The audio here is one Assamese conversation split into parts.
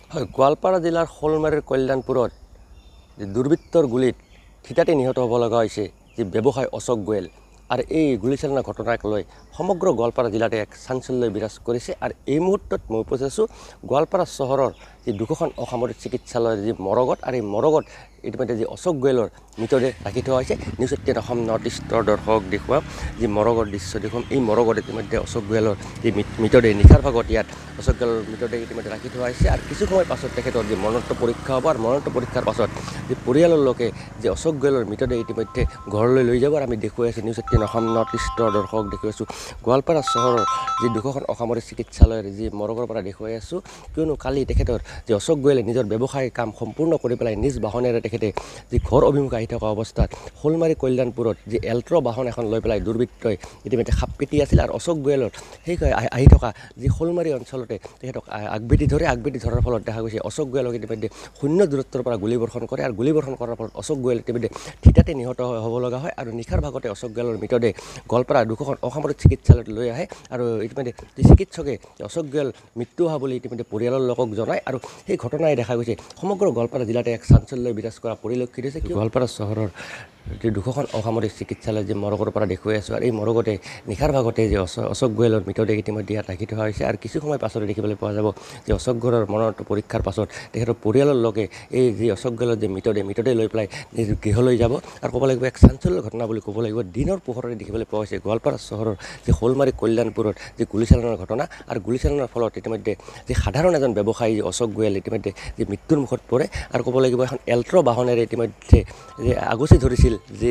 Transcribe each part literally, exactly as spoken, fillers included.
হয়, গোৱালপাৰা জিলাৰ শোলমাৰীৰ কল্যাণপুৰত যে দুৰ্বৃত্তৰ গুলীত থিতাতে নিহত হ'ব লগা হৈছে যে ব্যৱসায়ী অশোক গোৱেল আৰু এই গুলীচালনাৰ ঘটনাক লৈ সমগ্ৰ গোৱালপাৰা জিলাতে এক চাঞ্চল্য বিৰাজ কৰিছে। আৰু এই মুহূৰ্তত মই উপস্থিত আছোঁ গোৱালপাৰা চহৰৰ যি দুখন অসামৰিক চিকিৎসালয়ৰ যি মৰগত আৰু এই মৰগত ইতিমধ্যে যি অশোক গোৱেলৰ মৃতদেহ ৰাখি থোৱা হৈছে। নিউজ এইটিন অসম নৰ্থ ইষ্টৰ দৰ্শক দেখুৱাম যি মৰগৰ দৃশ্য দেখুৱাম। এই মৰগত ইতিমধ্যে অশোক গোৱেলৰ যি মৃতদেহ নিশাৰ ভাগত ইয়াত অশোক গোৱেলৰ মৃতদেহ ইতিমধ্যে ৰাখি থোৱা হৈছে। আৰু কিছু সময় পাছত তেখেতৰ যি মৰণোত্তৰ পৰীক্ষা হ'ব আৰু মৰণোত্তৰ পৰীক্ষাৰ পাছত যি পৰিয়ালৰ লোকে যে অশোক গোৱেলৰ মৃতদেহ ইতিমধ্যে ঘৰলৈ লৈ যাব। আৰু আমি দেখুৱাই আছোঁ নিউজ এইটিন অসম নৰ্থ ইষ্টৰ দৰ্শক দেখুৱাই আছোঁ গোৱালপাৰা চহৰৰ যি দুখন অসামৰিক চিকিৎসালয়ৰ যি মৰগৰ পৰা দেখুৱাই আছোঁ। কিয়নো কালি তেখেতৰ যি অশোক গোৱেলে নিজৰ ব্যৱসায়িক কাম সম্পূৰ্ণ কৰি পেলাই নিজ বাহনেৰে তেখেতে যি ঘৰ অভিমুখে আহি থকা অৱস্থাত শোলমাৰী কল্যাণপুৰত যি এল্ট্ৰ বাহন এখন লৈ পেলাই দুৰ্বৃত্তই ইতিমধ্যে খাপ পিটি আছিল। আৰু অশোক গোৱেলৰ সেই আহি থকা যি শোলমাৰী অঞ্চলতে তেখেতক আগবেদি ধৰে। আগবেদি ধৰাৰ ফলত দেখা গৈছে অশোক গোৱেলক ইতিমধ্যে শূন্য দূৰত্বৰ পৰা গুলীবৰ্ষণ কৰে। আৰু গুলীবৰ্ষণ কৰাৰ ফলত অশোক গোৱেল ইতিমধ্যে থিতাতে নিহত হ'ব লগা হয়। আৰু নিশাৰ ভাগতে অশোক গোৱেলৰ মৃতদেহ গোৱালপাৰা দুখন অসামৰিক চিকিৎসালয়ত লৈ আহে। আৰু ইতিমধ্যে চিকিৎসকে অশোক গোৱেল মৃত্যু হোৱা বুলি ইতিমধ্যে পৰিয়ালৰ লোকক জনায়। আৰু সেই ঘটনাই দেখা গৈছে সমগ্ৰ গোৱালপাৰা জিলাতে এক চাঞ্চল্য বিৰাজ কৰা পৰিলক্ষিত হৈছে। গোৱালপাৰা চহৰৰ যি দুখন অসামৰিক চিকিৎসালয় যি মৰগৰ পৰা দেখুৱাই আছোঁ। আৰু এই মৰগতে নিশাৰ ভাগতে যে অশোক গোৱেলৰ মৃতদেহ ইতিমধ্যে ইয়াত ৰাখি থোৱা হৈছে। আৰু কিছু সময় পাছতে দেখিবলৈ পোৱা যাব যে অশোক গোৱেলৰ মৰণোত্তৰ পৰীক্ষাৰ পাছত তেখেতৰ পৰিয়ালৰ লোকে এই যি অশোক গোৱেলৰ যি মৃতদেহ মৃতদেহ লৈ পেলাই নিজ গৃহলৈ যাব। আৰু ক'ব লাগিব এক চাঞ্চল্য ঘটনা বুলি ক'ব লাগিব। দিনৰ পোহৰতে দেখিবলৈ পোৱা হৈছে গোৱালপাৰা চহৰৰ যি শোলমাৰী কল্যাণপুৰত যি গুলীচালনাৰ ঘটনা। আৰু গুলীচালনাৰ ফলত ইতিমধ্যে যি সাধাৰণ এজন ব্যৱসায়ী অশোক গোৱেল ইতিমধ্যে যি মৃত্যুৰ মুখত পৰে। আৰু ক'ব লাগিব এখন এল্ট্ৰ বাহনেৰে ইতিমধ্যে যে আগচি ধৰিছিল যি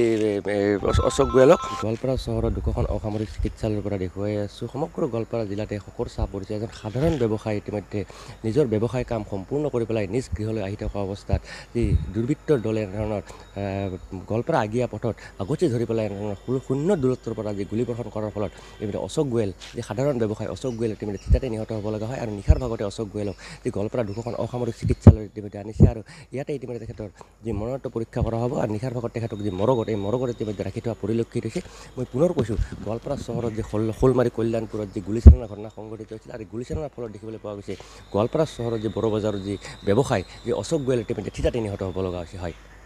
অশোক গোৱেলক। গোৱালপাৰা চহৰৰ দুখন অসামৰিক চিকিৎসালয়ৰ পৰা দেখুৱাই আছোঁ সমগ্ৰ গোৱালপাৰা জিলাতে শোকৰ ছাঁ পৰিছে। এজন সাধাৰণ ব্যৱসায়ী ইতিমধ্যে নিজৰ ব্যৱসায় কাম সম্পূৰ্ণ কৰি পেলাই নিজ গৃহলৈ আহি থকা অৱস্থাত যি দুৰ্বৃত্তৰ দলে এনেধৰণৰ গোৱালপাৰা আগিয়া পথত আগচি ধৰি পেলাই এনেধৰণৰ শূন্য দূৰত্বৰ পৰা যি গুলীবৰ্ষণ কৰাৰ ফলত ইতিমধ্যে অশোক গোৱেল যি সাধাৰণ ব্যৱসায়ী অশোক গোৱেল ইতিমধ্যে থিতাতে নিহত হ'ব লগা হয়। আৰু নিশাৰ ভাগতে অশোক গোৱেলক যি গোৱালপাৰা দুখন অসামৰিক চিকিৎসালয়ত ইতিমধ্যে আনিছে। আৰু ইয়াতে ইতিমধ্যে তেখেতৰ যি মৰণোত্তৰ পৰীক্ষা কৰা হ'ব। আৰু নিশাৰ ভাগত তেখেতক যি মৰগত এই মৰগত ইতিমধ্যে ৰাখি থোৱা পৰিলক্ষিত হৈছে। মই পুনৰ কৈছোঁ গোৱালপাৰা চহৰত যি শোল শোলমাৰী কল্যাণপুৰত যি গুলীচালনাৰ ঘটনা সংঘটিত হৈছিল। আৰু গুলীচালনাৰ ফলত দেখিবলৈ পোৱা গৈছে গোৱালপাৰা চহৰৰ যি বড়ো বজাৰৰ যি ব্যৱসায় যি অশোক গোৱেল ইতিমধ্যে থিতাতে নিহত হ'ব লগা হৈছে। হয়।